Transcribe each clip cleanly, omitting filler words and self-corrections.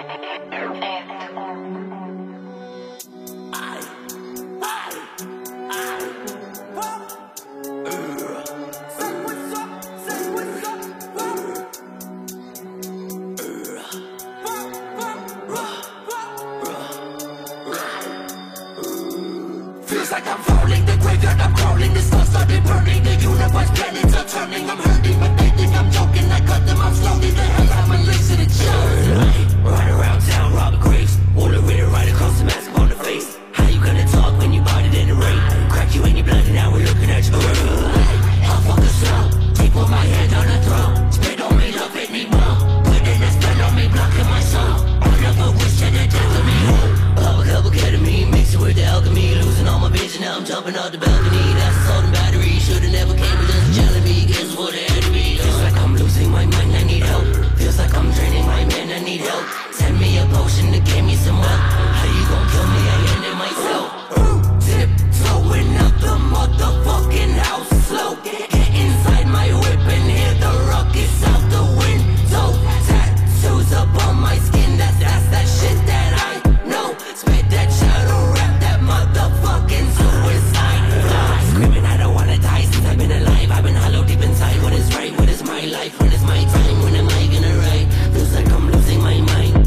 Feels like I'm falling, the graveyard I'm crawling. The stars started burning, the universe planets are turning. I'm hurting, but they think I'm joking. I cut them off slowly, the hell I'm a lace to the chest. Ride around town, robbing graves. Wanna read it right across the mask on the face. How you gonna talk when you bought it in the rain? Cracked you in your blood and now we're looking at you. I'll fuck us up, take with my hand on the throne. Spit on me, love it, need more. Putting a spell on me, blocking my soul. All of a wish to the death of me. Pop a couple ketamine, mix it with the alchemy. Losing all my vision, now I'm jumping off the balcony. That's assault and battery, should've never came with just jelly me. Guess what it had to be. Feels like I'm losing my mind, I need help. Feels like I'm draining my man, I need help. Send me a potion to give me some wealth. How you gon' kill me, I ended myself. Tiptoeing up the motherfucking house slow. Get inside my whip and hear the rockets out the window. Tattoos up on my skin, that's that shit that I know. Spit that shadow rap, that motherfucking suicide. Screaming I don't wanna die since I've been alive. I've been hollow deep inside. What is right, what is my life? When is my time, when am I gonna write? Feels like I'm losing my mind.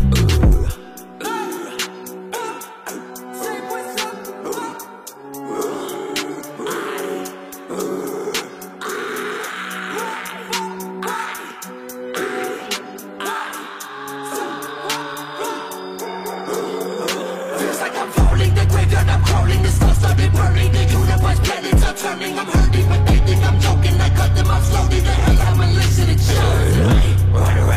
Feels like I'm falling, the graveyard I'm crawling. The stars started burning, the universe planets are turning. I'm hurting, but they think I'm joking. I cut them off slowly, the hell I'm a lace to the chest. Right